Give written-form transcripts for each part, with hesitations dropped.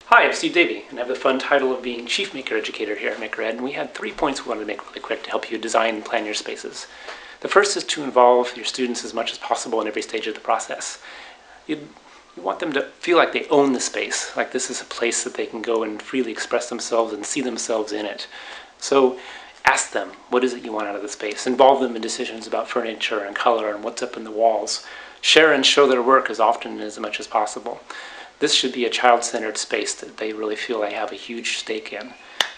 Hi, I'm Steve Davey, and I have the fun title of being Chief Maker Educator here at MakerEd, and we had 3 points we wanted to make really quick to help you design and plan your spaces. The first is to involve your students as much as possible in every stage of the process. You want them to feel like they own the space, like this is a place that they can go and freely express themselves and see themselves in it. So ask them, what is it you want out of the space? Involve them in decisions about furniture and color and what's up in the walls. Share and show their work as often and as much as possible. This should be a child-centered space that they really feel they have a huge stake in.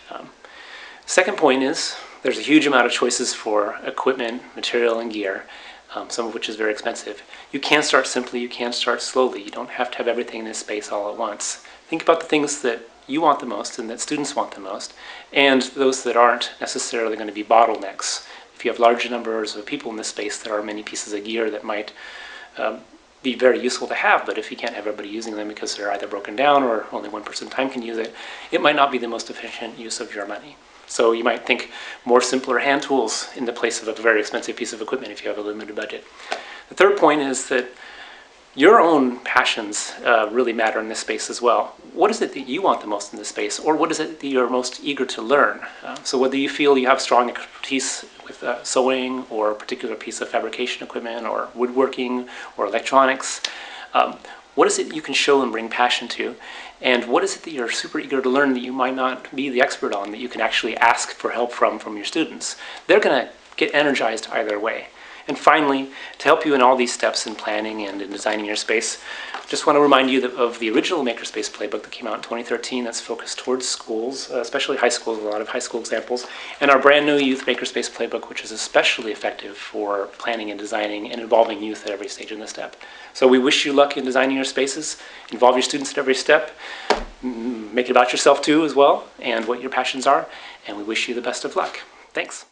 Second point is there's a huge amount of choices for equipment, material, and gear, some of which is very expensive. You can start simply, you can start slowly. You don't have to have everything in this space all at once. Think about the things that you want the most and that students want the most, and those that aren't necessarily going to be bottlenecks. If you have large numbers of people in this space, there are many pieces of gear that might be very useful to have, but if you can't have everybody using them because they're either broken down or only one person at a time can use it, it might not be the most efficient use of your money. So you might think more simpler hand tools in the place of a very expensive piece of equipment if you have a limited budget. The third point is that your own passions really matter in this space as well. What is it that you want the most in this space, or what is it that you're most eager to learn? So whether you feel you have strong expertise with sewing or a particular piece of fabrication equipment or woodworking or electronics, what is it you can show and bring passion to? And what is it that you're super eager to learn that you might not be the expert on, that you can actually ask for help from your students? They're going to get energized either way. And finally, to help you in all these steps in planning and in designing your space, I just want to remind you of the original Makerspace playbook that came out in 2013 that's focused towards schools, especially high schools, a lot of high school examples, and our brand new youth Makerspace playbook, which is especially effective for planning and designing and involving youth at every stage in the step. So we wish you luck in designing your spaces, involve your students at every step, make it about yourself too as well, and what your passions are, and we wish you the best of luck. Thanks.